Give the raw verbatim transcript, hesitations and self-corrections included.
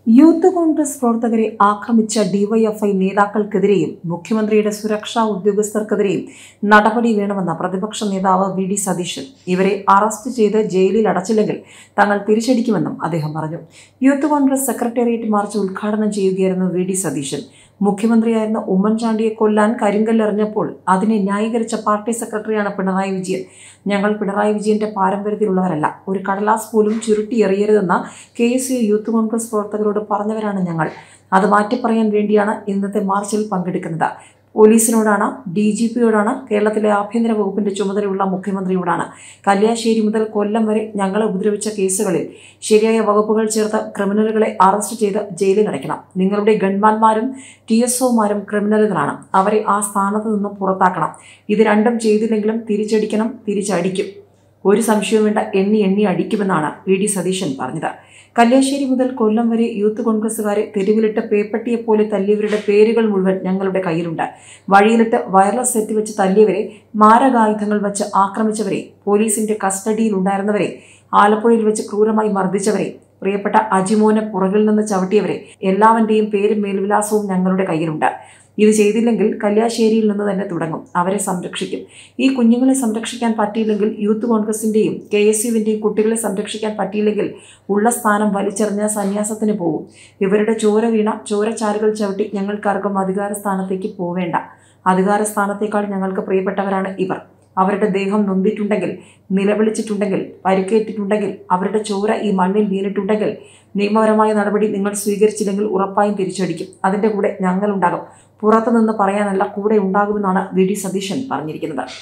Youth Congress പ്രവർത്തകരെ ആക്രമിച്ച DYFI നേതാക്കൾക്കെതിരെയും മുഖ്യമന്ത്രിയുടെ സുരക്ഷാ ഉദ്യോഗസ്ഥർക്കെതിരെയും നടപടി വേണമെന്ന പ്രതിപക്ഷ നേതാവ് വി ഡി സതീശൻ ഇവരെ അറസ്റ്റ് ചെയ്ത് ജയിലിൽ അടച്ചില്ലെങ്കിൽ തങ്ങൾ തിരിച്ചടിക്കുമെന്നും അദ്ദേഹം പറഞ്ഞു. യൂത്ത് കോൺഗ്രസ് സെക്രട്ടേറിയറ്റ് മാർച്ച് ഉദ്ഘാടനം ചെയ്യുകയായിരുന്നു വി ഡി സതീശൻ. മുഖ്യമന്ത്രിയായിരുന്ന ഉമ്മൻചാണ്ടിയെ കൊല്ലാൻ കരിങ്കല്ലെറിഞ്ഞപ്പോൾ അതിനെ ന്യായീകരിച്ച പാർട്ടി സെക്രട്ടറിയാണ് പിണറായി വിജയൻ. ഞങ്ങൾ പിണറായി വിജയന്റെ പാരമ്പര്യത്തിലുള്ളവരല്ല, ഒരു കടലാസ് പോലും ചുരുട്ടി എറിയരുതെന്ന K S U Youth Congress പ്രവർത്തകരോട് പറഞ്ഞവരാണ് ഞങ്ങൾ. അത് മാറ്റിപ്പറയാൻ വേണ്ടിയാണ് ഇന്നത്തെ മാർച്ചിൽ പങ്കെടുക്കുന്നത്. പോലീസിനോടാണ്, ഡി ജി പിയോടാണ്, കേരളത്തിലെ ആഭ്യന്തര വകുപ്പിന്റെ ചുമതലയുള്ള മുഖ്യമന്ത്രിയോടാണ്. കല്യാശ്ശേരി മുതൽ കൊല്ലം വരെ ഞങ്ങളെ ഉപദ്രവിച്ച കേസുകളിൽ ശരിയായ വകുപ്പുകൾ ചേർത്ത് ക്രിമിനലുകളെ അറസ്റ്റ് ചെയ്ത് ജയിലിൽ അടയ്ക്കണം. നിങ്ങളുടെ ഗൺമാന്മാരും ടി എസ് ഒമാരും ക്രിമിനലുകളാണ്, അവരെ ആ സ്ഥാനത്ത് നിന്നും പുറത്താക്കണം. ഇത് രണ്ടും ചെയ്തില്ലെങ്കിലും തിരിച്ചടിക്കണം, തിരിച്ചടിക്കും. ഒരു സംശയവും വേണ്ട, എണ്ണി എണ്ണി അടിക്കുമെന്നാണ് വി ഡി സതീശൻ പറഞ്ഞത്. കല്യാശ്ശേരി മുതൽ കൊല്ലം വരെ യൂത്ത് കോൺഗ്രസുകാരെ തെരുവിലിട്ട് പേപ്പട്ടിയെപ്പോലെ തല്ലിയവരുടെ പേരുകൾ മുഴുവൻ ഞങ്ങളുടെ കയ്യിലുണ്ട്. വഴിയിലിട്ട് വയർലെസ് സെറ്റ് വെച്ച് തല്ലിയവരെ, മാരകായുധങ്ങൾ വെച്ച് ആക്രമിച്ചവരെ, പോലീസിന്റെ കസ്റ്റഡിയിലുണ്ടായിരുന്നവരെ, ആലപ്പുഴയിൽ വെച്ച് ക്രൂരമായി മർദ്ദിച്ചവരെ, പ്രിയപ്പെട്ട അജിമോനെ പുറകിൽ നിന്ന് ചവിട്ടിയവരെ, എല്ലാവന്റെയും പേരും മേൽവിലാസവും ഞങ്ങളുടെ കയ്യിലുണ്ട്. ഇത് ചെയ്തില്ലെങ്കിൽ കല്യാശ്ശേരിയിൽ നിന്ന് തന്നെ തുടങ്ങും. അവരെ സംരക്ഷിക്കും. ഈ കുഞ്ഞുങ്ങളെ സംരക്ഷിക്കാൻ പറ്റിയില്ലെങ്കിൽ, യൂത്ത് കോൺഗ്രസിന്റെയും കെ എസ് യുവിന്റെയും കുട്ടികളെ സംരക്ഷിക്കാൻ പറ്റിയില്ലെങ്കിൽ ഉള്ള സ്ഥാനം വലിച്ചെറിഞ്ഞ സന്യാസത്തിന് പോകും. ഇവരുടെ ചോര വീണ ചോരച്ചാലുകൾ ചവിട്ടി ഞങ്ങൾക്കാർക്കും അധികാര സ്ഥാനത്തേക്ക് പോവേണ്ട. അധികാര സ്ഥാനത്തേക്കാൾ ഞങ്ങൾക്ക് പ്രിയപ്പെട്ടവരാണ് ഇവർ. അവരുടെ ദേഹം നൊന്തിട്ടുണ്ടെങ്കിൽ, നിലവിളിച്ചിട്ടുണ്ടെങ്കിൽ, പരിക്കേറ്റിട്ടുണ്ടെങ്കിൽ, അവരുടെ ചോര ഈ മണ്ണിൽ വീണിട്ടുണ്ടെങ്കിൽ നിയമപരമായ നടപടി നിങ്ങൾ സ്വീകരിച്ചില്ലെങ്കിൽ ഉറപ്പായും തിരിച്ചടിക്കും. അതിൻ്റെ കൂടെ ഞങ്ങളുണ്ടാകും. പുറത്തുനിന്ന് പറയാനല്ല, കൂടെ ഉണ്ടാകുമെന്നാണ് വി ഡി സതീശൻ പറഞ്ഞിരിക്കുന്നത്.